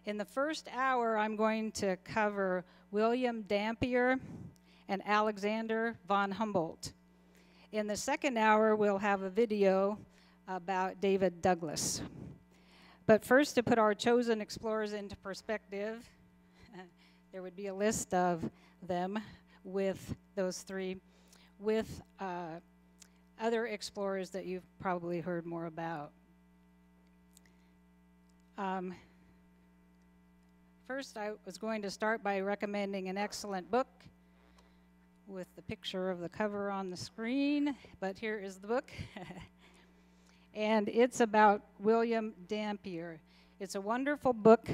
In the first hour, I'm going to cover William Dampier and Alexander von Humboldt. In the second hour, we'll have a video about David Douglas. But first, to put our chosen explorers into perspective, there would be a list of them with those three, with other explorers that you've probably heard more about. First, I was going to start by recommending an excellent book with the picture of the cover on the screen, but here is the book. And it's about William Dampier. It's a wonderful book.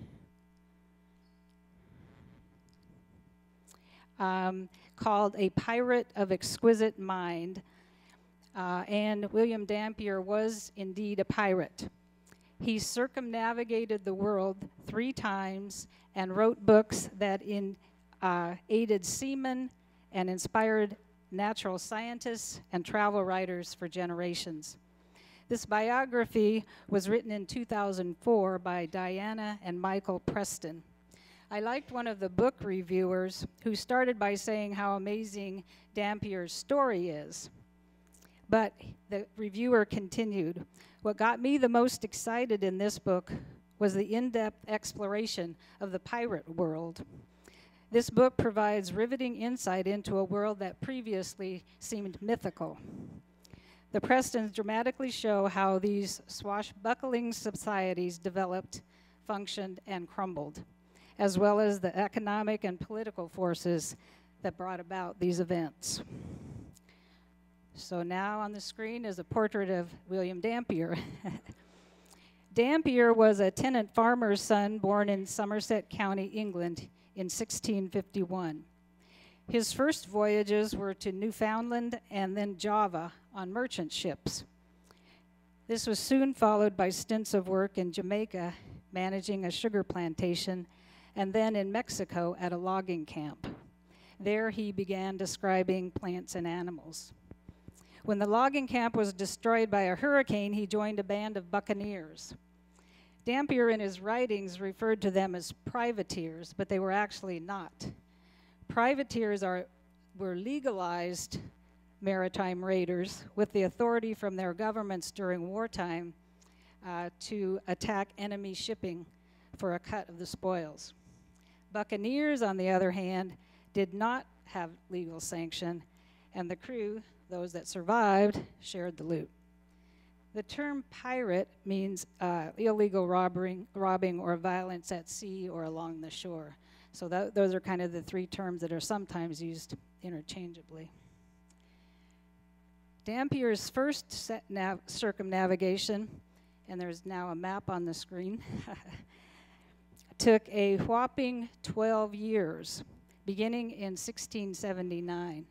Called A Pirate of Exquisite Mind. And William Dampier was indeed a pirate. He circumnavigated the world 3 times and wrote books that aided seamen and inspired natural scientists and travel writers for generations. This biography was written in 2004 by Diana and Michael Preston. I liked one of the book reviewers who started by saying how amazing Dampier's story is. But the reviewer continued, "What got me the most excited in this book was the in-depth exploration of the pirate world. This book provides riveting insight into a world that previously seemed mythical. The Prestons dramatically show how these swashbuckling societies developed, functioned, and crumbled, as well as the economic and political forces that brought about these events." So now on the screen is a portrait of William Dampier. Dampier was a tenant farmer's son born in Somerset County, England in 1651. His first voyages were to Newfoundland and then Java on merchant ships. This was soon followed by stints of work in Jamaica managing a sugar plantation, and then in Mexico at a logging camp. There he began describing plants and animals. When the logging camp was destroyed by a hurricane, he joined a band of buccaneers. Dampier in his writings referred to them as privateers, but they were actually not. Privateers were legalized maritime raiders with the authority from their governments during wartime to attack enemy shipping for a cut of the spoils. Buccaneers, on the other hand, did not have legal sanction, and the crew, those that survived, shared the loot. The term pirate means illegal robbing or violence at sea or along the shore. So those are kind of the 3 terms that are sometimes used interchangeably. Dampier's first circumnavigation, and there's now a map on the screen, took a whopping 12 years, beginning in 1679.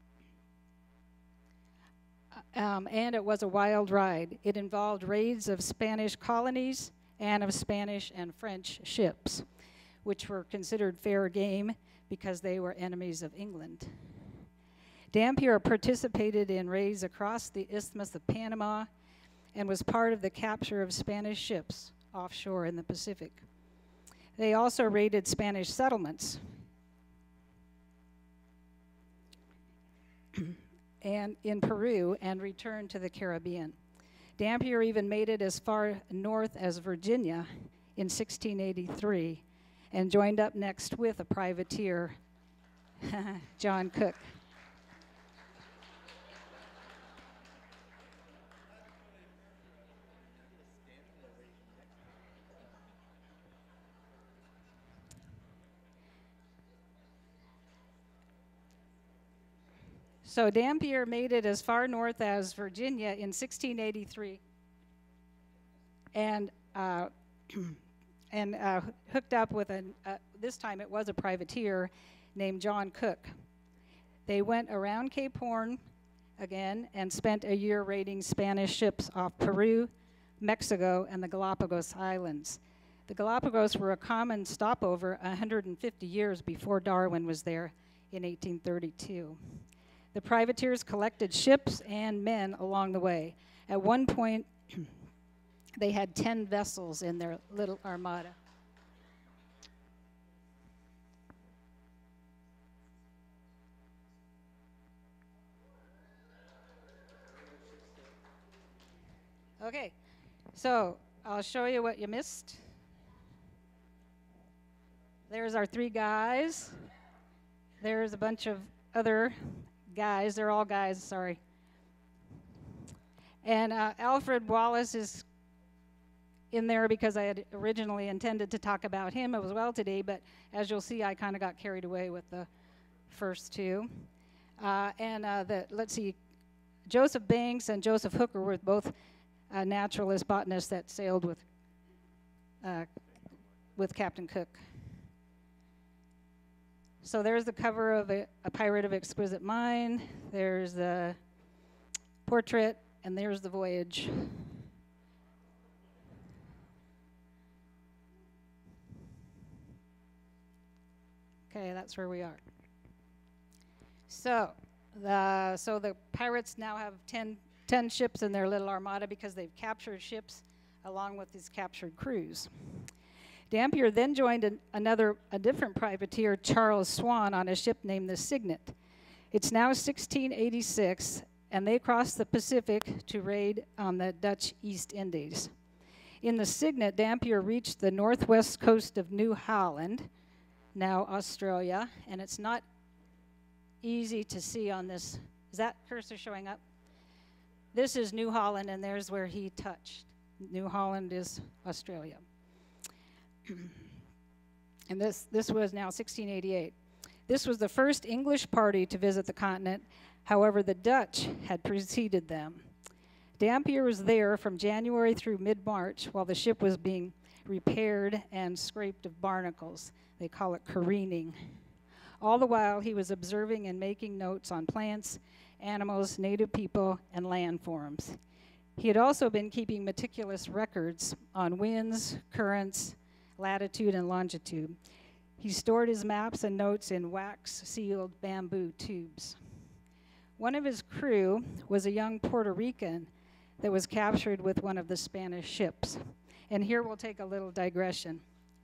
And it was a wild ride. It involved raids of Spanish colonies and of Spanish and French ships, which were considered fair game because they were enemies of England. Dampier participated in raids across the Isthmus of Panama and was part of the capture of Spanish ships offshore in the Pacific. They also raided Spanish settlements and in Peru and returned to the Caribbean. Dampier even made it as far north as Virginia in 1683 and joined up next with a privateer, John Cook. So Dampier made it as far north as Virginia in 1683 and hooked up with this time it was a privateer named John Cook. They went around Cape Horn again and spent a year raiding Spanish ships off Peru, Mexico, and the Galapagos Islands. The Galapagos were a common stopover 150 years before Darwin was there in 1832. The privateers collected ships and men along the way. At one point, they had 10 vessels in their little armada. Okay, so I'll show you what you missed. There's our three guys. There's a bunch of other guys. They're all guys, sorry. And Alfred Wallace is in there because I had originally intended to talk about him as well today, but as you'll see, I kind of got carried away with the first two. Let's see, Joseph Banks and Joseph Hooker were both naturalist botanists that sailed with Captain Cook. So there's the cover of A Pirate of Exquisite Mind. There's the portrait, and there's the voyage. Okay, that's where we are. So the pirates now have 10 ships in their little armada because they've captured ships along with his captured crews. Dampier then joined a different privateer, Charles Swan, on a ship named the Signet. It's now 1686, and they crossed the Pacific to raid on the Dutch East Indies. In the Signet, Dampier reached the northwest coast of New Holland, now Australia, and it's not easy to see on this. Is that cursor showing up? This is New Holland, and there's where he touched. New Holland is Australia. And this was now 1688. This was the first English party to visit the continent. However, the Dutch had preceded them. Dampier was there from January through mid-March while the ship was being repaired and scraped of barnacles. They call it careening. All the while, he was observing and making notes on plants, animals, native people, and landforms. He had also been keeping meticulous records on winds, currents, latitude, and longitude. He stored his maps and notes in wax-sealed bamboo tubes. One of his crew was a young Puerto Rican that was captured with one of the Spanish ships. And here we'll take a little digression.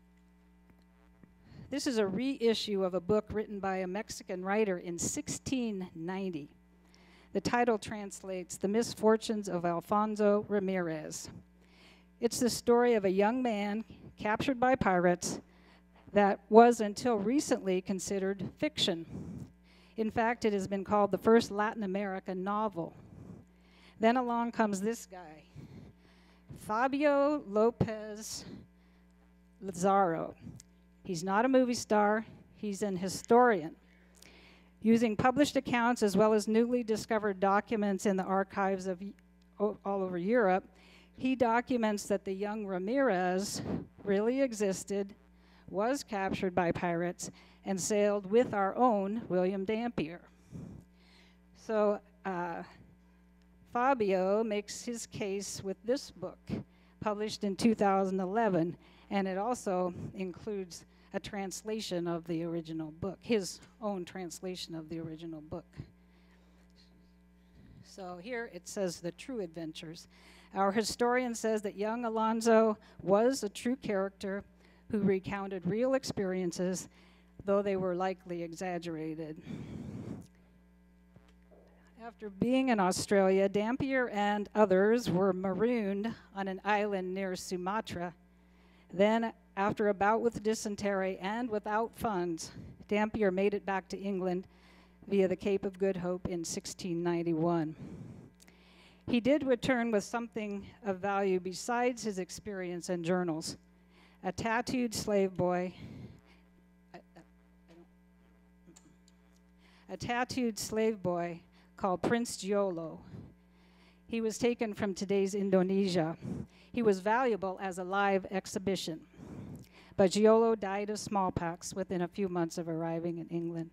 This is a reissue of a book written by a Mexican writer in 1690. The title translates The Misfortunes of Alfonso Ramirez. It's the story of a young man captured by pirates that was until recently considered fiction. In fact, it has been called the first Latin American novel. Then along comes this guy, Fabio Lopez Lazaro. He's not a movie star, he's an historian. Using published accounts as well as newly discovered documents in the archives of all over Europe, he documents that the young Ramirez really existed, was captured by pirates, and sailed with our own William Dampier. So Fabio makes his case with this book, published in 2011, and it also includes a translation of the original book, his own translation of the original book. So here it says The True Adventures. Our historian says that young Alonso was a true character who recounted real experiences, though they were likely exaggerated. After being in Australia, Dampier and others were marooned on an island near Sumatra. Then, after a bout with dysentery and without funds, Dampier made it back to England via the Cape of Good Hope in 1691. He did return with something of value besides his experience and journals. A tattooed slave boy called Prince Giolo. He was taken from today's Indonesia. He was valuable as a live exhibition. But Giolo died of smallpox within a few months of arriving in England.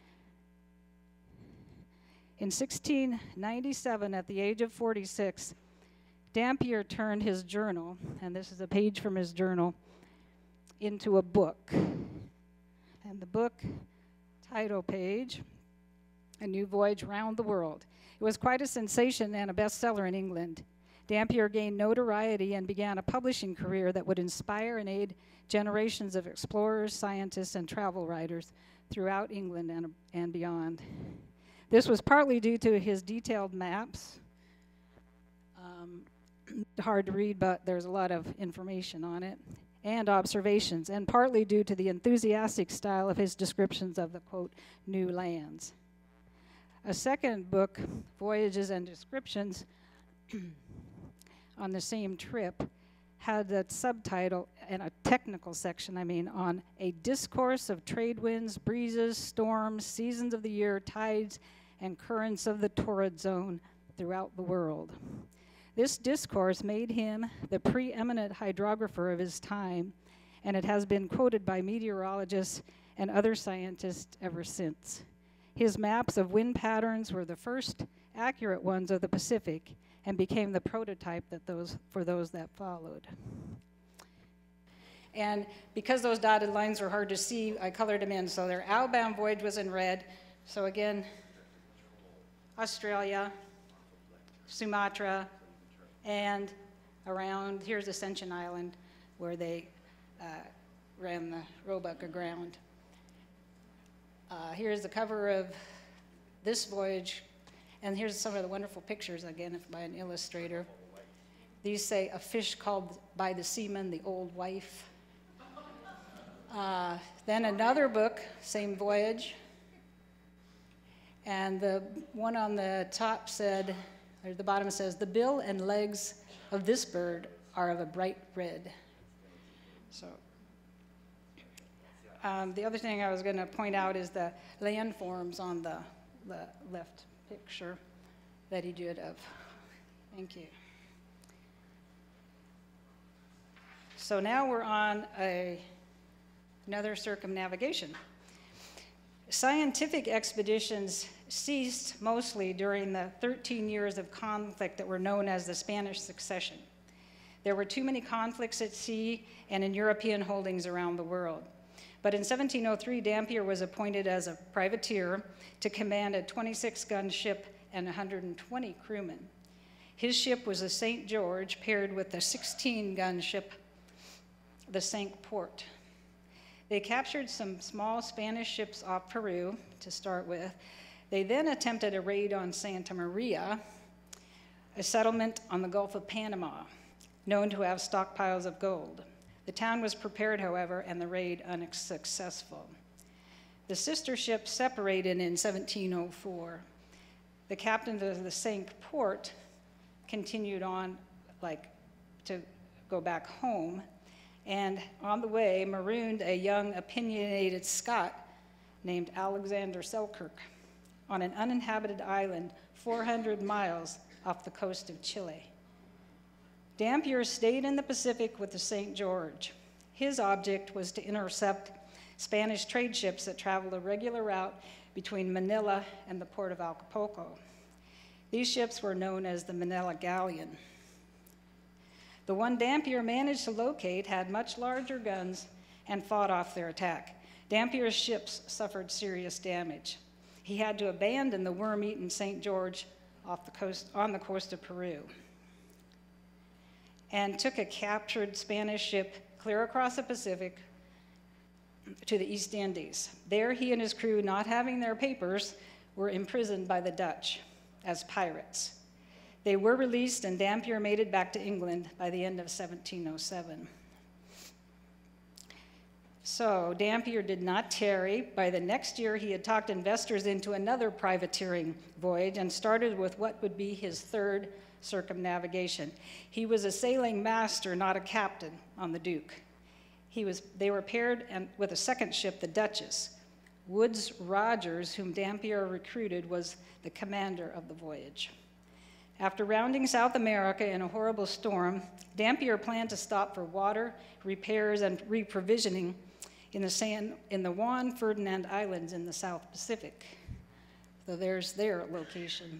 In 1697, at the age of 46, Dampier turned his journal, and this is a page from his journal, into a book. And the book title page, A New Voyage Round the World. It was quite a sensation and a bestseller in England. Dampier gained notoriety and began a publishing career that would inspire and aid generations of explorers, scientists, and travel writers throughout England and beyond. This was partly due to his detailed maps hard to read, but there's a lot of information on it, and observations, and partly due to the enthusiastic style of his descriptions of the, quote, new lands. A second book, Voyages and Descriptions, on the same trip, had the subtitle and a technical section, on a discourse of trade winds, breezes, storms, seasons of the year, tides, and currents of the torrid zone throughout the world. This discourse made him the preeminent hydrographer of his time, and it has been quoted by meteorologists and other scientists ever since. His maps of wind patterns were the first accurate ones of the Pacific and became the prototype for those that followed. And because those dotted lines were hard to see, I colored them in. So their outbound voyage was in red. So again, Australia, Sumatra, and around, here's Ascension Island, where they ran the Roebuck aground. Here's the cover of this voyage, and here's some of the wonderful pictures, again, by an illustrator. These say, a fish called by the seaman the old wife. Then another book, same voyage, and the one on the top said, or the bottom says, the bill and legs of this bird are of a bright red. So the other thing I was going to point out is the landforms on the left picture that he did of. Thank you. So now we're on another circumnavigation. Scientific expeditions ceased mostly during the 13 years of conflict that were known as the Spanish Succession. There were too many conflicts at sea and in European holdings around the world. But in 1703, Dampier was appointed as a privateer to command a 26-gun ship and 120 crewmen. His ship was the St. George, paired with the 16-gun ship, the Cinque Port. They captured some small Spanish ships off Peru to start with. They then attempted a raid on Santa Maria, a settlement on the Gulf of Panama, known to have stockpiles of gold. The town was prepared, however, and the raid unsuccessful. The sister ships separated in 1704. The captain of the Cinque Port continued on, to go back home, and on the way marooned a young opinionated Scot named Alexander Selkirk on an uninhabited island 400 miles off the coast of Chile. Dampier stayed in the Pacific with the St. George. His object was to intercept Spanish trade ships that traveled a regular route between Manila and the port of Acapulco. These ships were known as the Manila Galleon. The one Dampier managed to locate had much larger guns and fought off their attack. Dampier's ships suffered serious damage. He had to abandon the worm-eaten St. George on the coast of Peru, and took a captured Spanish ship clear across the Pacific to the East Indies. There he and his crew, not having their papers, were imprisoned by the Dutch as pirates. They were released, and Dampier made it back to England by the end of 1707. So Dampier did not tarry. By the next year, he had talked investors into another privateering voyage and started with what would be his third circumnavigation. He was a sailing master, not a captain, on the Duke. They were paired with a second ship, the Duchess. Woodes Rogers, whom Dampier recruited, was the commander of the voyage. After rounding South America in a horrible storm, Dampier planned to stop for water, repairs, and reprovisioning in the Juan Ferdinand Islands in the South Pacific. So there's their location.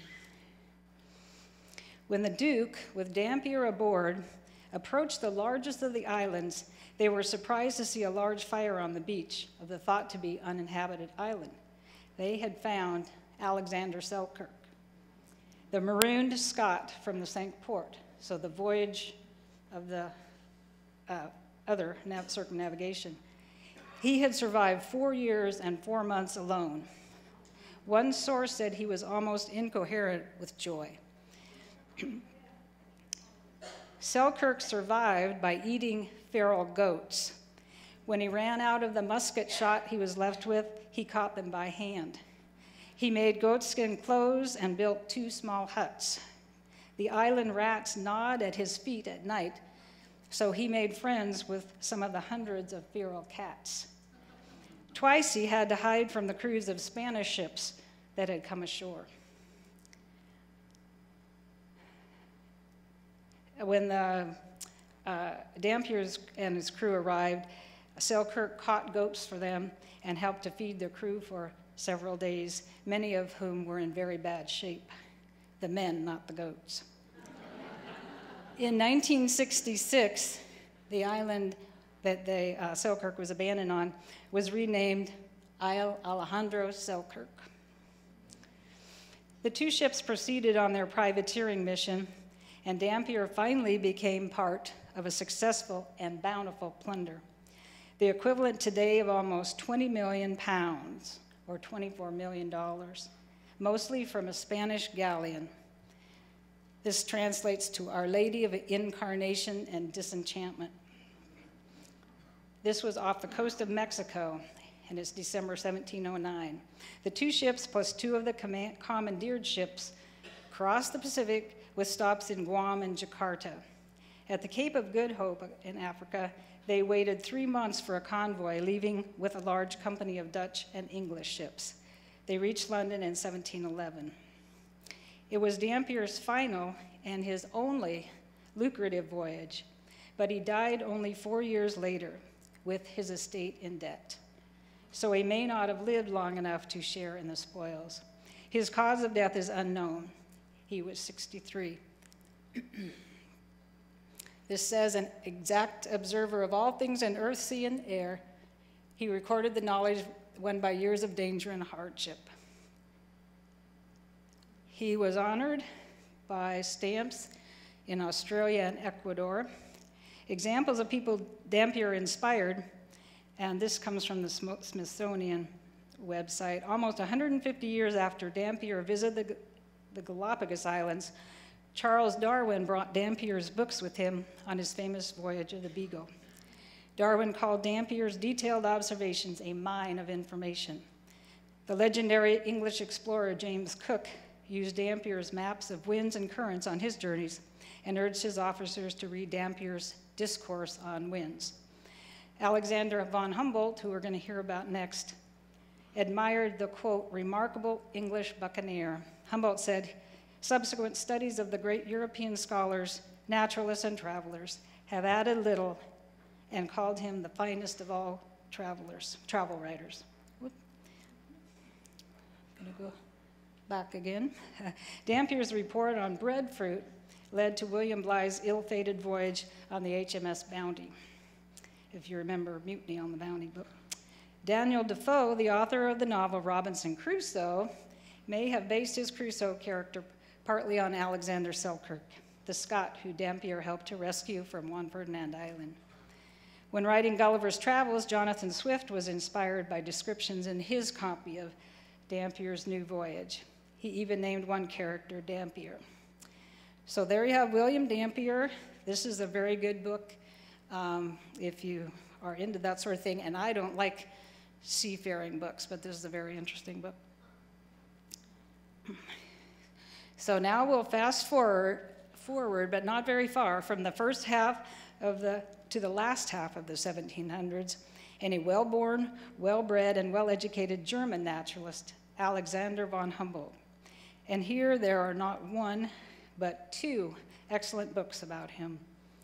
When the Duke, with Dampier aboard, approached the largest of the islands, they were surprised to see a large fire on the beach of the thought-to-be uninhabited island. They had found Alexander Selkirk, the marooned Scot from the Cinque Port, so the voyage of the other circumnavigation. He had survived 4 years and 4 months alone. One source said he was almost incoherent with joy. Selkirk survived by eating feral goats. When he ran out of the musket shot he was left with, he caught them by hand. He made goatskin clothes and built 2 small huts. The island rats gnawed at his feet at night, so he made friends with some of the hundreds of feral cats. Twice he had to hide from the crews of Spanish ships that had come ashore. When the Dampier and his crew arrived, Selkirk caught goats for them and helped to feed their crew for several days, many of whom were in very bad shape. The men, not the goats. In 1966, the island that Selkirk was abandoned on was renamed Isle Alejandro Selkirk. The 2 ships proceeded on their privateering mission, and Dampier finally became part of a successful and bountiful plunder, the equivalent today of almost 20 million pounds, or $24 million, mostly from a Spanish galleon. This translates to Our Lady of Incarnation and Disenchantment. This was off the coast of Mexico, and it's December 1709. The 2 ships plus 2 of the commandeered ships crossed the Pacific with stops in Guam and Jakarta. At the Cape of Good Hope in Africa, they waited 3 months for a convoy, leaving with a large company of Dutch and English ships. They reached London in 1711. It was Dampier's final and his only lucrative voyage, but he died only 4 years later with his estate in debt. So he may not have lived long enough to share in the spoils. His cause of death is unknown. He was 63. This says, an exact observer of all things in earth, sea, and air, he recorded the knowledge won by years of danger and hardship. He was honored by stamps in Australia and Ecuador. Examples of people Dampier inspired, and this comes from the Smithsonian website. Almost 150 years after Dampier visited the Galapagos Islands, Charles Darwin brought Dampier's books with him on his famous voyage of the Beagle. Darwin called Dampier's detailed observations a mine of information. The legendary English explorer James Cook used Dampier's maps of winds and currents on his journeys and urged his officers to read Dampier's Discourse on Winds. Alexander von Humboldt, who we're going to hear about next, admired the, quote, remarkable English buccaneer. Humboldt said, subsequent studies of the great European scholars, naturalists, and travelers have added little and called him the finest of all travel writers. Whoop. Gonna go back again. Dampier's report on breadfruit led to William Bligh's ill-fated voyage on the HMS Bounty, if you remember Mutiny on the Bounty book. Daniel Defoe, the author of the novel Robinson Crusoe, may have based his Crusoe character partly on Alexander Selkirk, the Scot who Dampier helped to rescue from Juan Ferdinand Island. When writing Gulliver's Travels, Jonathan Swift was inspired by descriptions in his copy of Dampier's new voyage. He even named one character Dampier. So there you have William Dampier. This is a very good book if you are into that sort of thing, and I don't like seafaring books, but this is a very interesting book. So now we'll fast forward, but not very far, from the first half to the last half of the 1700s, and a well-born, well-bred, and well-educated German naturalist, Alexander von Humboldt. And here there are not one, but two excellent books about him.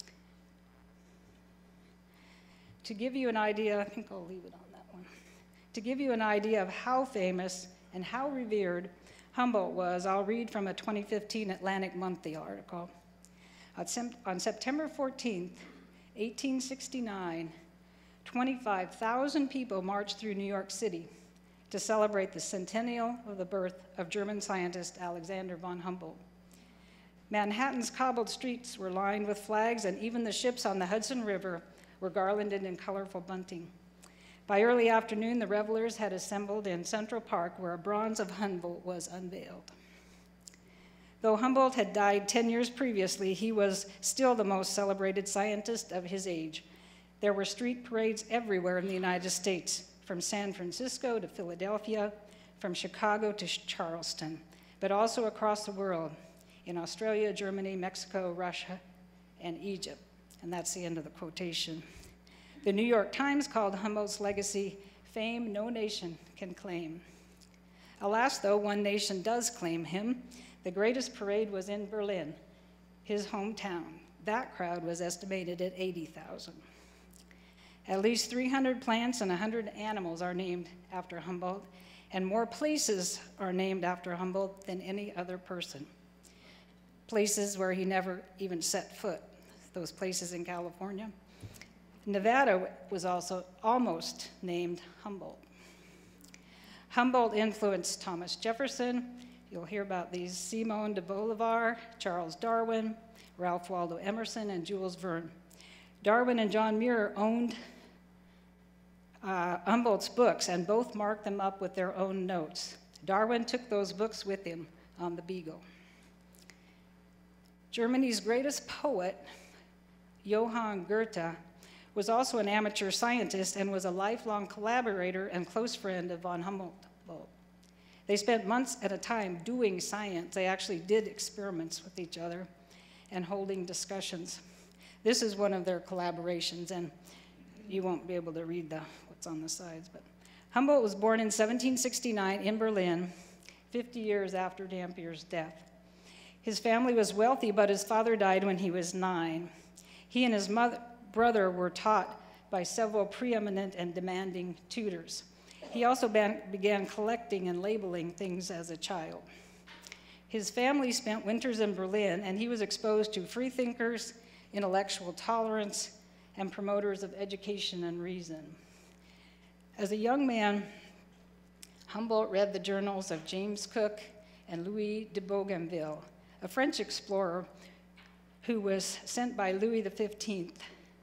To give you an idea, I think I'll leave it on that one. To give you an idea of how famous and how revered Humboldt was, I'll read from a 2015 Atlantic Monthly article. On September 14th, 1869, 25,000 people marched through New York City to celebrate the centennial of the birth of German scientist Alexander von Humboldt. Manhattan's cobbled streets were lined with flags, and even the ships on the Hudson River were garlanded in colorful bunting. By early afternoon, the revelers had assembled in Central Park, where a bronze of Humboldt was unveiled. Though Humboldt had died 10 years previously, he was still the most celebrated scientist of his age. There were street parades everywhere in the United States, from San Francisco to Philadelphia, from Chicago to Charleston, but also across the world, in Australia, Germany, Mexico, Russia, and Egypt. And that's the end of the quotation. The New York Times called Humboldt's legacy fame no nation can claim. Alas, though, one nation does claim him. The greatest parade was in Berlin, his hometown. That crowd was estimated at 80,000. At least 300 plants and 100 animals are named after Humboldt, and more places are named after Humboldt than any other person. Places where he never even set foot, those places in California. Nevada was also almost named Humboldt. Humboldt influenced Thomas Jefferson. You'll hear about these: Simon de Bolivar, Charles Darwin, Ralph Waldo Emerson, and Jules Verne. Darwin and John Muir owned Humboldt's books and both marked them up with their own notes. Darwin took those books with him on the Beagle. Germany's greatest poet, Johann Goethe, was also an amateur scientist and was a lifelong collaborator and close friend of von Humboldt. They spent months at a time doing science. They actually did experiments with each other and holding discussions. This is one of their collaborations, and you won't be able to read what's on the sides. But Humboldt was born in 1769 in Berlin, 50 years after Dampier's death. His family was wealthy, but his father died when he was 9. He and his brother were taught by several preeminent and demanding tutors. He also began collecting and labeling things as a child. His family spent winters in Berlin, and he was exposed to free thinkers, intellectual tolerance, and promoters of education and reason. As a young man, Humboldt read the journals of James Cook and Louis de Bougainville, a French explorer who was sent by Louis XV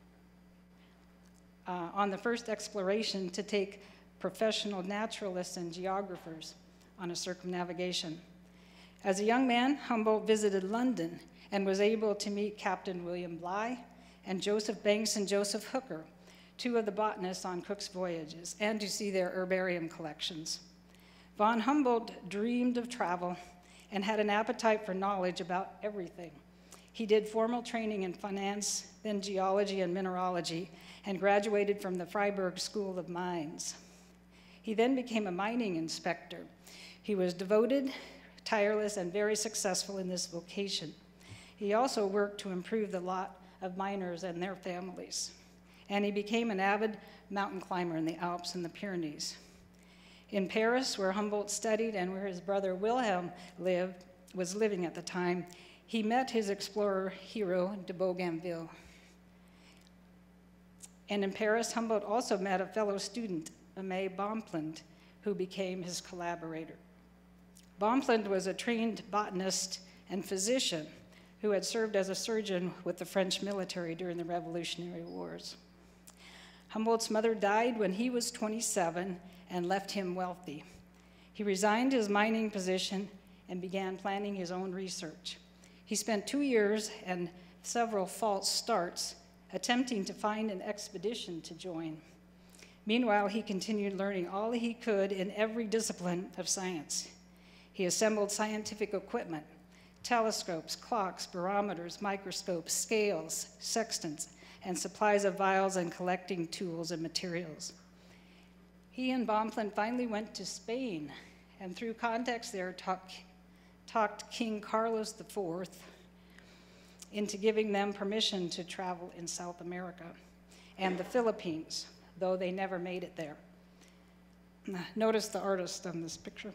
on the first exploration to take professional naturalists and geographers on a circumnavigation. As a young man, Humboldt visited London and was able to meet Captain William Bligh and Joseph Banks and Joseph Hooker, two of the botanists on Cook's voyages, and to see their herbarium collections. Von Humboldt dreamed of travel and had an appetite for knowledge about everything. He did formal training in finance, then geology and mineralogy, and graduated from the Freiburg School of Mines. He then became a mining inspector. He was devoted, tireless, and very successful in this vocation. He also worked to improve the lot of miners and their families. And he became an avid mountain climber in the Alps and the Pyrenees. In Paris, where Humboldt studied and where his brother Wilhelm was living at the time, he met his explorer hero, de Bougainville. And in Paris, Humboldt also met a fellow student, Aimé Bonpland, who became his collaborator. Bonpland was a trained botanist and physician who had served as a surgeon with the French military during the Revolutionary Wars. Humboldt's mother died when he was 27 and left him wealthy. He resigned his mining position and began planning his own research. He spent 2 years and several false starts attempting to find an expedition to join. Meanwhile, he continued learning all he could in every discipline of science. He assembled scientific equipment, telescopes, clocks, barometers, microscopes, scales, sextants, and supplies of vials and collecting tools and materials. He and Bonpland finally went to Spain, and through contacts there talked King Carlos IV into giving them permission to travel in South America and the Philippines, though they never made it there. Notice the artist on this picture.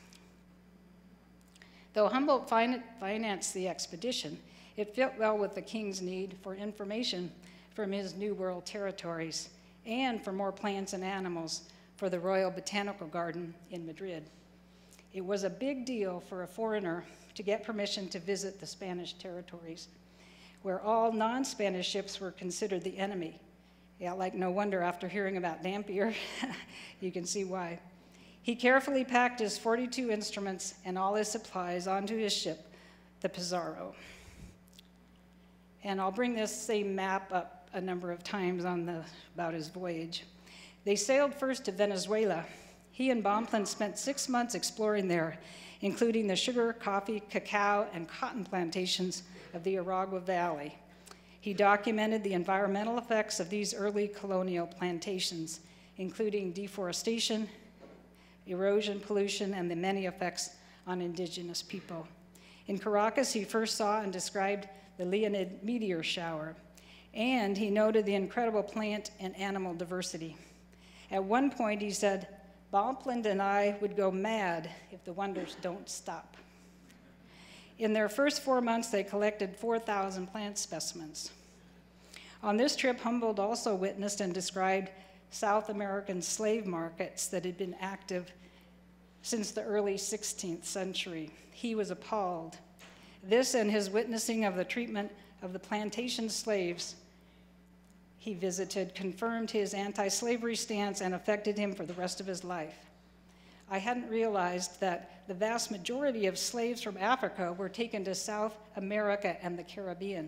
Though Humboldt financed the expedition, it fit well with the king's need for information from his New World territories and for more plants and animals for the Royal Botanical Garden in Madrid. It was a big deal for a foreigner to get permission to visit the Spanish territories, where all non-Spanish ships were considered the enemy. Yeah, like no wonder after hearing about Dampier, you can see why. He carefully packed his 42 instruments and all his supplies onto his ship, the Pizarro. And I'll bring this same map up a number of times about his voyage. They sailed first to Venezuela. He and Bonpland spent 6 months exploring there, including the sugar, coffee, cacao, and cotton plantations of the Aragua Valley. He documented the environmental effects of these early colonial plantations, including deforestation, erosion, pollution, and the many effects on indigenous people. In Caracas, he first saw and described the Leonid meteor shower, and he noted the incredible plant and animal diversity. At one point, he said, "Bonpland and I would go mad if the wonders don't stop." In their first 4 months, they collected 4,000 plant specimens. On this trip, Humboldt also witnessed and described South American slave markets that had been active since the early 16th century. He was appalled. This and his witnessing of the treatment of the plantation slaves he visited confirmed his anti-slavery stance and affected him for the rest of his life. I hadn't realized that the vast majority of slaves from Africa were taken to South America and the Caribbean,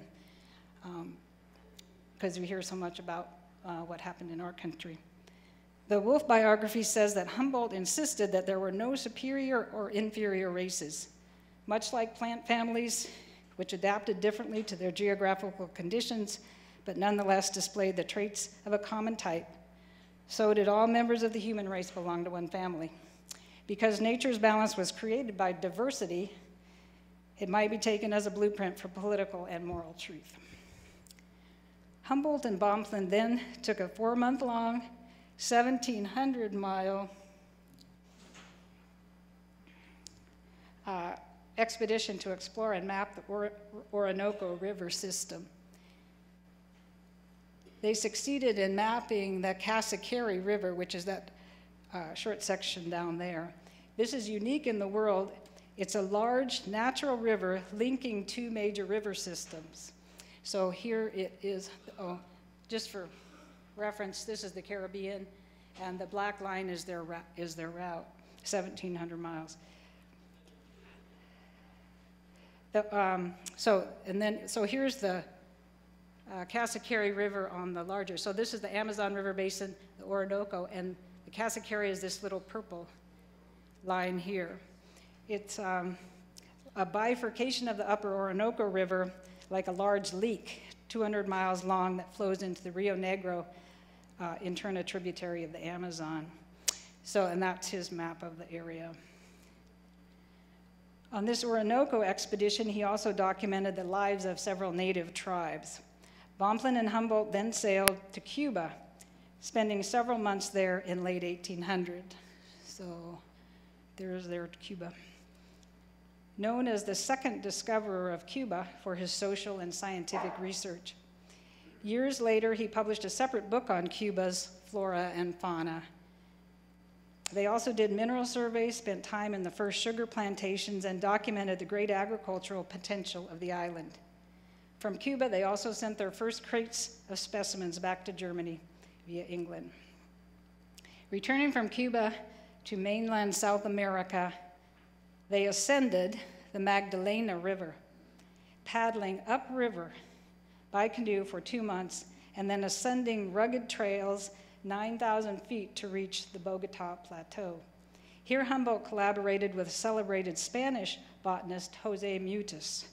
because we hear so much about what happened in our country. The Wolff biography says that Humboldt insisted that there were no superior or inferior races. Much like plant families, which adapted differently to their geographical conditions, but nonetheless displayed the traits of a common type, so did all members of the human race belong to one family. Because nature's balance was created by diversity, it might be taken as a blueprint for political and moral truth. Humboldt and Bonpland then took a 4-month-long, 1,700-mile expedition to explore and map the Orinoco River system. They succeeded in mapping the Casacari River, which is that short section down there. This is unique in the world. It's a large natural river linking 2 major river systems. So here it is, just for reference, this is the Caribbean, and the black line is their route, 1,700 miles. So here's the Casacari River on the larger. So this is the Amazon River Basin, the Orinoco, and the Casacari is this little purple line here. It's a bifurcation of the upper Orinoco River, like a large leak, 200 miles long, that flows into the Rio Negro, in turn a tributary of the Amazon. So, and that's his map of the area. On this Orinoco expedition, he also documented the lives of several native tribes. Bonpland and Humboldt then sailed to Cuba, spending several months there in late 1800. So there's their Cuba. Known as the second discoverer of Cuba for his social and scientific research. Years later, he published a separate book on Cuba's flora and fauna. They also did mineral surveys, spent time in the first sugar plantations, and documented the great agricultural potential of the island. From Cuba, they also sent their first crates of specimens back to Germany via England. Returning from Cuba to mainland South America, they ascended the Magdalena River, paddling upriver by canoe for 2 months, and then ascending rugged trails 9,000 feet to reach the Bogota Plateau. Here, Humboldt collaborated with celebrated Spanish botanist Jose Mutis.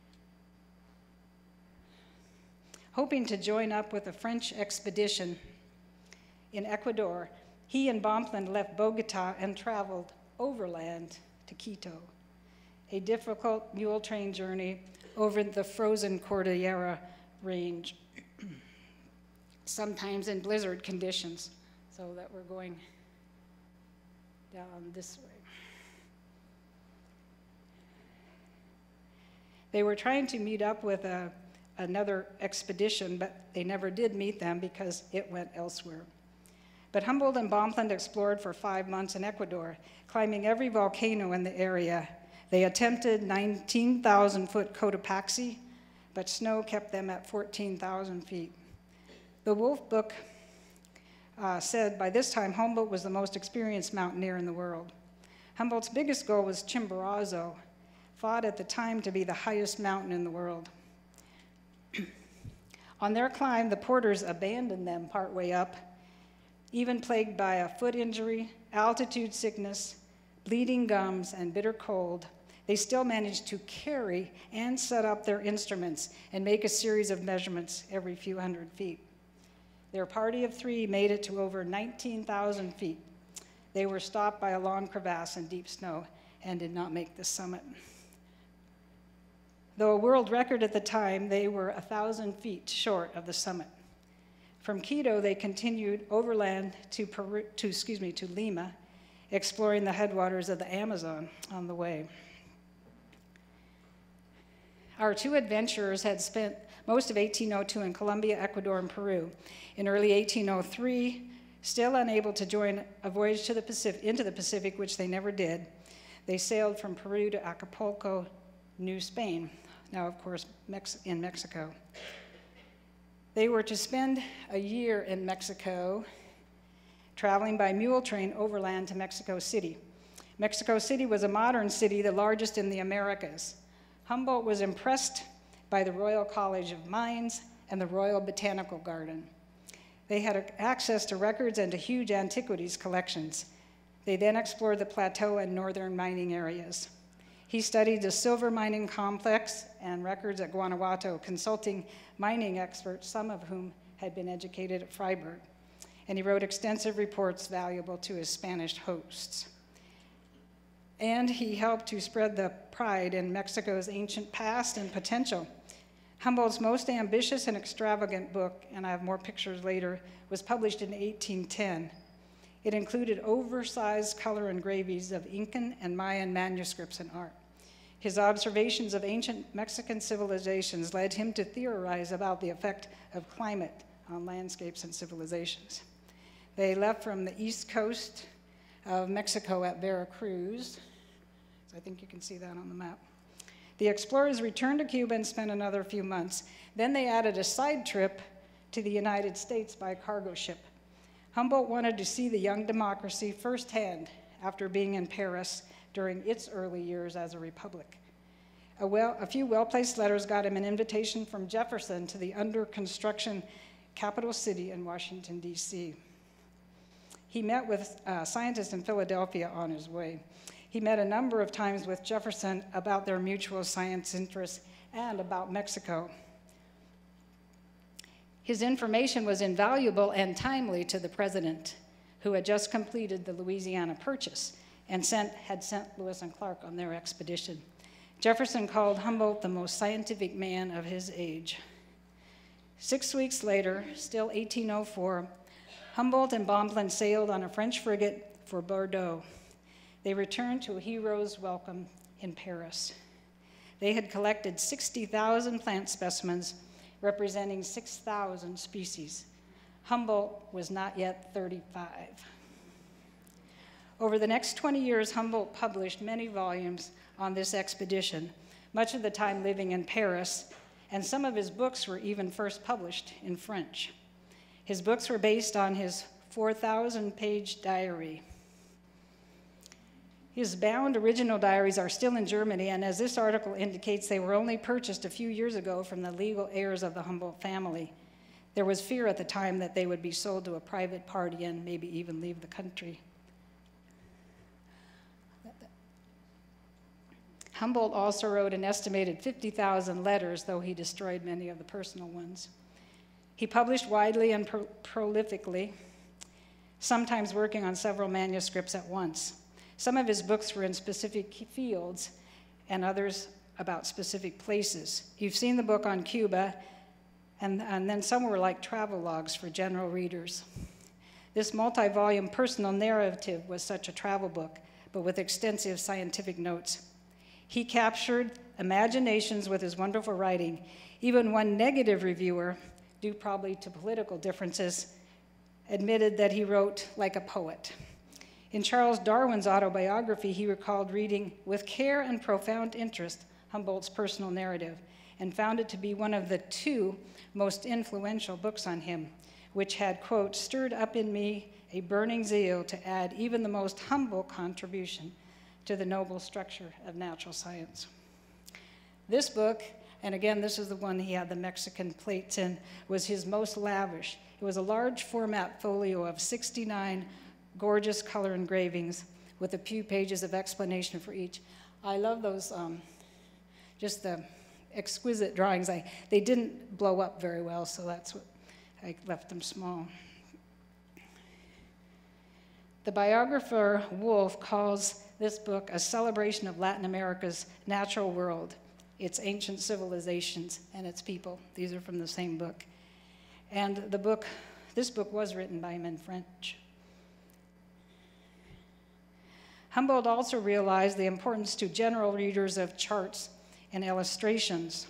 Hoping to join up with a French expedition in Ecuador, he and Bonpland left Bogota and traveled overland to Quito, a difficult mule train journey over the frozen Cordillera range, sometimes in blizzard conditions, so that we're going down this way. They were trying to meet up with another expedition, but they never did meet them because it went elsewhere. But Humboldt and Bonpland explored for 5 months in Ecuador, climbing every volcano in the area. They attempted 19,000-foot Cotopaxi, but snow kept them at 14,000 feet. The Wolff book said by this time Humboldt was the most experienced mountaineer in the world. Humboldt's biggest goal was Chimborazo, thought at the time to be the highest mountain in the world. On their climb, the porters abandoned them partway up, even plagued by a foot injury, altitude sickness, bleeding gums, and bitter cold. They still managed to carry and set up their instruments and make a series of measurements every few hundred feet. Their party of 3 made it to over 19,000 feet. They were stopped by a long crevasse in deep snow and did not make the summit. Though a world record at the time, they were 1,000 feet short of the summit. From Quito, they continued overland to Lima, exploring the headwaters of the Amazon on the way. Our 2 adventurers had spent most of 1802 in Colombia, Ecuador, and Peru. In early 1803, still unable to join a voyage to into the Pacific, which they never did, they sailed from Peru to Acapulco, New Spain, now of course in Mexico. They were to spend a year in Mexico, traveling by mule train overland to Mexico City. Mexico City was a modern city, the largest in the Americas. Humboldt was impressed by the Royal College of Mines and the Royal Botanical Garden. They had access to records and to huge antiquities collections. They then explored the plateau and northern mining areas. He studied the silver mining complex and records at Guanajuato, consulting mining experts, some of whom had been educated at Freiburg. And he wrote extensive reports valuable to his Spanish hosts. And he helped to spread the pride in Mexico's ancient past and potential. Humboldt's most ambitious and extravagant book, and I have more pictures later, was published in 1810. It included oversized color engravings of Incan and Mayan manuscripts and art. His observations of ancient Mexican civilizations led him to theorize about the effect of climate on landscapes and civilizations. They left from the east coast of Mexico at Veracruz. So I think you can see that on the map. The explorers returned to Cuba and spent another few months. Then they added a side trip to the United States by cargo ship. Humboldt wanted to see the young democracy firsthand after being in Paris during its early years as a republic. A few well-placed letters got him an invitation from Jefferson to the under-construction capital city in Washington, D.C. He met with scientists in Philadelphia on his way. He met a number of times with Jefferson about their mutual science interests and about Mexico. His information was invaluable and timely to the president, who had just completed the Louisiana Purchase and had sent Lewis and Clark on their expedition. Jefferson called Humboldt the most scientific man of his age. 6 weeks later, still 1804, Humboldt and Bonpland sailed on a French frigate for Bordeaux. They returned to a hero's welcome in Paris. They had collected 60,000 plant specimens representing 6,000 species. Humboldt was not yet 35. Over the next 20 years, Humboldt published many volumes on this expedition, much of the time living in Paris, and some of his books were even first published in French. His books were based on his 4,000-page diary. His bound original diaries are still in Germany, and as this article indicates, they were only purchased a few years ago from the legal heirs of the Humboldt family. There was fear at the time that they would be sold to a private party and maybe even leave the country. Humboldt also wrote an estimated 50,000 letters, though he destroyed many of the personal ones. He published widely and prolifically, sometimes working on several manuscripts at once. Some of his books were in specific fields and others about specific places. You've seen the book on Cuba, and then some were like travel logs for general readers. This multi-volume personal narrative was such a travel book, but with extensive scientific notes. He captured imaginations with his wonderful writing. Even one negative reviewer, due probably to political differences, admitted that he wrote like a poet. In Charles Darwin's autobiography, he recalled reading with care and profound interest Humboldt's personal narrative and found it to be one of the 2 most influential books on him, which had, quote, stirred up in me a burning zeal to add even the most humble contribution to the noble structure of natural science. This book, and again, this is the one he had the Mexican plates in, was his most lavish. It was a large format folio of 69 gorgeous color engravings with a few pages of explanation for each. I love those, just the exquisite drawings. They didn't blow up very well, so that's what I left them small. The biographer Wolff calls this book a celebration of Latin America's natural world, its ancient civilizations, and its people. These are from the same book. And this book was written by him in French. Humboldt also realized the importance to general readers of charts and illustrations.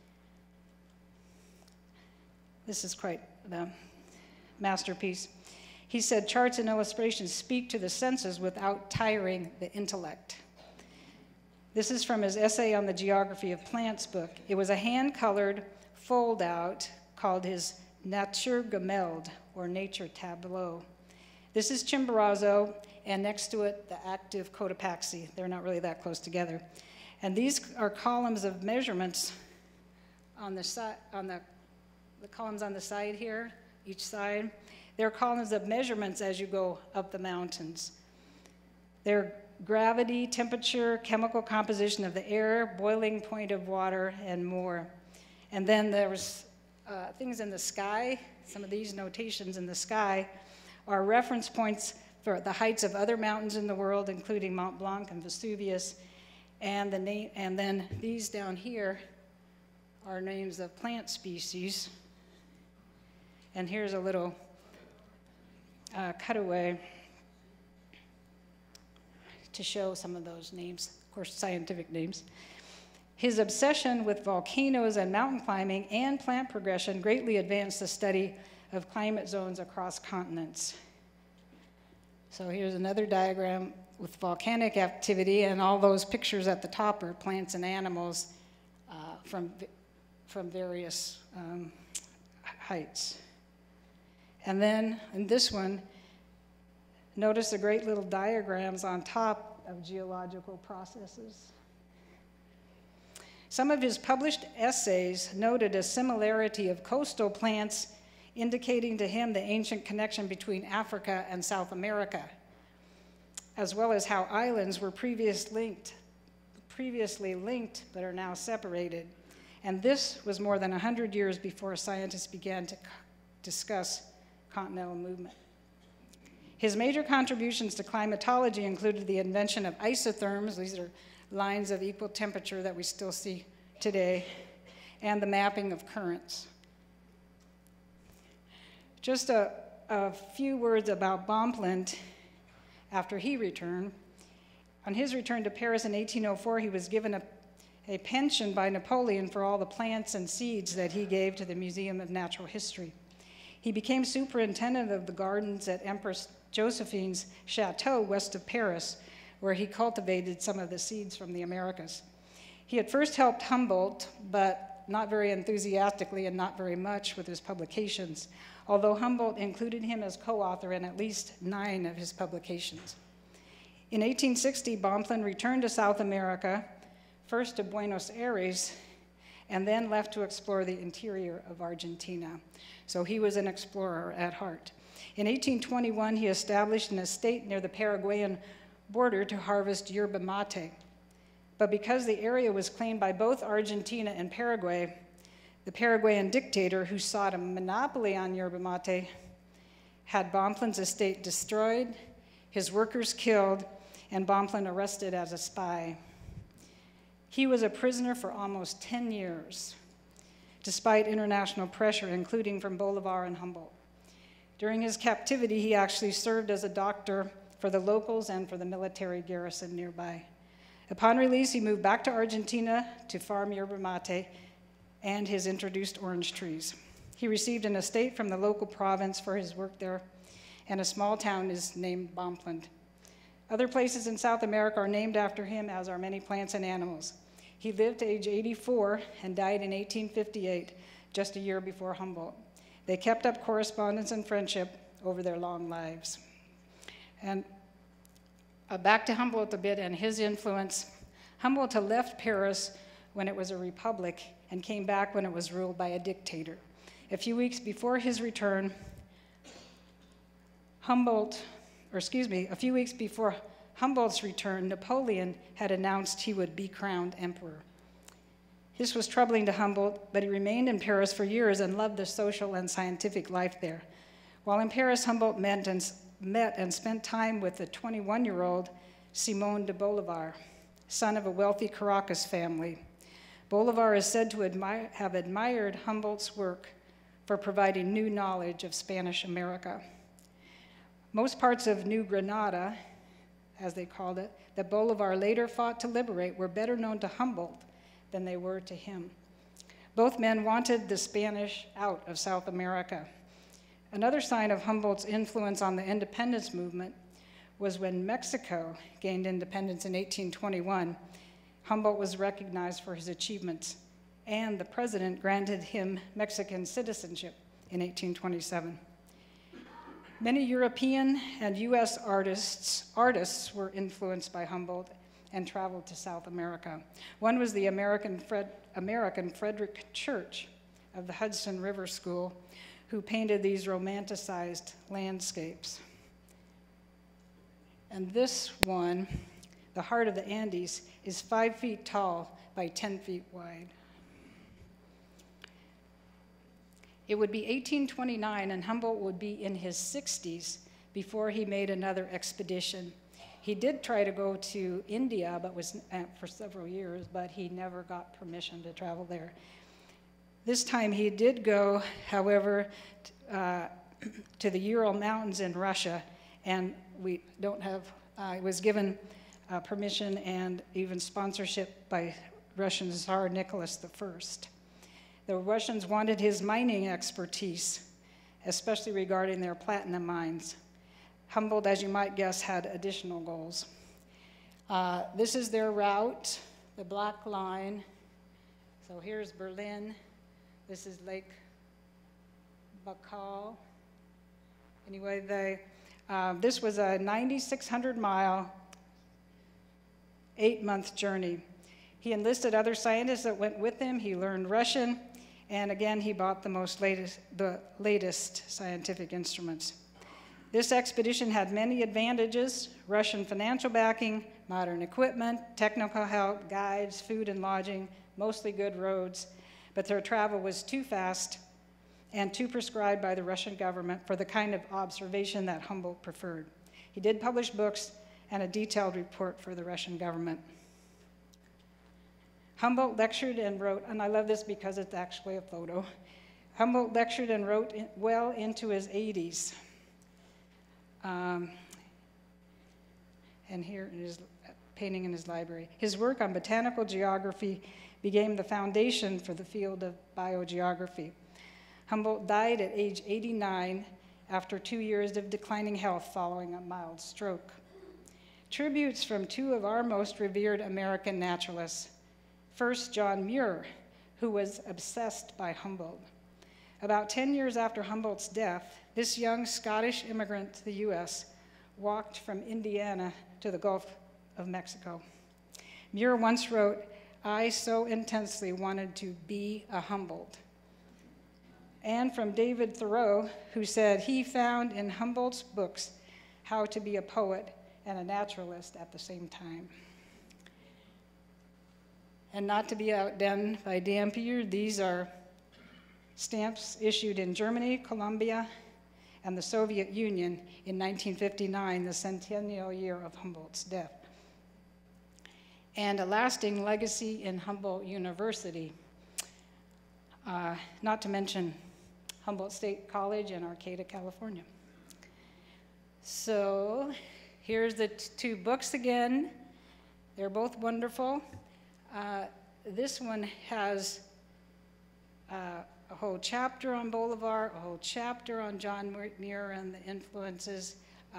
This is quite the masterpiece. He said, charts and illustrations speak to the senses without tiring the intellect. This is from his essay on the geography of plants book. It was a hand-colored fold-out called his Naturgemälde, or Nature Tableau. This is Chimborazo, and next to it, the active Cotopaxi. They're not really that close together. And these are columns of measurements on the side, the columns on the side here, each side. They're columns of measurements as you go up the mountains. They're gravity, temperature, chemical composition of the air, boiling point of water, and more. And then there's things in the sky. Some of these notations in the sky are reference points for the heights of other mountains in the world, including Mont Blanc and Vesuvius. And then these down here are names of plant species. And here's a little cutaway to show some of those names, of course, scientific names. His obsession with volcanoes and mountain climbing and plant progression greatly advanced the study of climate zones across continents. So here's another diagram with volcanic activity, and all those pictures at the top are plants and animals from various heights. And then in this one, notice the great little diagrams on top of geological processes. Some of his published essays noted a similarity of coastal plants, indicating to him the ancient connection between Africa and South America, as well as how islands were previously linked but are now separated. And this was more than 100 years before scientists began to discuss continental movement. His major contributions to climatology included the invention of isotherms, these are lines of equal temperature that we still see today, and the mapping of currents. Just a few words about Bonpland after he returned. On his return to Paris in 1804, he was given a pension by Napoleon for all the plants and seeds that he gave to the Museum of Natural History. He became superintendent of the gardens at Empress Josephine's chateau west of Paris, where he cultivated some of the seeds from the Americas. He had first helped Humboldt, but not very enthusiastically and not very much with his publications, although Humboldt included him as co-author in at least 9 of his publications. In 1860, Bonpland returned to South America, first to Buenos Aires, and then left to explore the interior of Argentina. So he was an explorer at heart. In 1821, he established an estate near the Paraguayan border to harvest yerba mate. But because the area was claimed by both Argentina and Paraguay, the Paraguayan dictator, who sought a monopoly on yerba mate, had Bonpland's estate destroyed, his workers killed, and Bonpland arrested as a spy. He was a prisoner for almost 10 years, despite international pressure, including from Bolivar and Humboldt. During his captivity, he actually served as a doctor for the locals and for the military garrison nearby. Upon release, he moved back to Argentina to farm yerba mate and his introduced orange trees. He received an estate from the local province for his work there, and a small town is named Bonpland. Other places in South America are named after him, as are many plants and animals. He lived to age 84 and died in 1858, just a year before Humboldt. They kept up correspondence and friendship over their long lives. And back to Humboldt a bit and his influence. Humboldt had left Paris when it was a republic and came back when it was ruled by a dictator. A few weeks before his return, a few weeks before Humboldt's return, Napoleon had announced he would be crowned emperor. This was troubling to Humboldt, but he remained in Paris for years and loved the social and scientific life there. While in Paris, Humboldt met and spent time with the 21-year-old Simón de Bolívar, son of a wealthy Caracas family. Bolívar is said to have admired Humboldt's work for providing new knowledge of Spanish America. Most parts of New Granada, as they called it, that Bolívar later fought to liberate were better known to Humboldt than they were to him. Both men wanted the Spanish out of South America. Another sign of Humboldt's influence on the independence movement was when Mexico gained independence in 1821. Humboldt was recognized for his achievements, and the president granted him Mexican citizenship in 1827. Many European and US artists were influenced by Humboldt and traveled to South America. One was the American Frederick Church of the Hudson River School, who painted these romanticized landscapes. And this one, the Heart of the Andes, is 5 feet tall by 10 feet wide. It would be 1829, and Humboldt would be in his 60s before he made another expedition. He did try to go to India, but was for several years, but he never got permission to travel there. This time he did go, however, to the Ural Mountains in Russia, and he was given permission and even sponsorship by Russian Tsar Nicholas I. The Russians wanted his mining expertise, especially regarding their platinum mines. Humboldt, as you might guess, had additional goals. This is their route, the black line. So here's Berlin. This is Lake Baikal. Anyway, this was a 9,600-mile, 8-month journey. He enlisted other scientists that went with him. He learned Russian, and again, he bought the latest scientific instruments. This expedition had many advantages: Russian financial backing, modern equipment, technical help, guides, food and lodging, mostly good roads, but their travel was too fast and too prescribed by the Russian government for the kind of observation that Humboldt preferred. He did publish books and a detailed report for the Russian government. Humboldt lectured and wrote, and I love this because it's actually a photo. Humboldt lectured and wrote well into his 80s. And here is painting in his library. His work on botanical geography became the foundation for the field of biogeography. Humboldt died at age 89 after 2 years of declining health following a mild stroke. Tributes from two of our most revered American naturalists. First, John Muir, who was obsessed by Humboldt. About 10 years after Humboldt's death, this young Scottish immigrant to the US walked from Indiana to the Gulf of Mexico. Muir once wrote, "I so intensely wanted to be a Humboldt." And from David Thoreau, who said he found in Humboldt's books how to be a poet and a naturalist at the same time. And not to be outdone by Dampier, these are stamps issued in Germany, Colombia, and the Soviet Union in 1959, the centennial year of Humboldt's death. And a lasting legacy in Humboldt University, not to mention Humboldt State College in Arcata, California. So here's the two books again. They're both wonderful. This one has a whole chapter on Bolivar, a whole chapter on John Muir and the influences.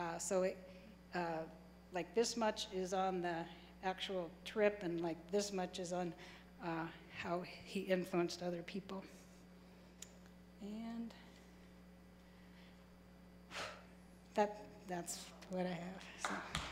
Like this much is on the actual trip, and like this much is on how he influenced other people. And that's what I have. So.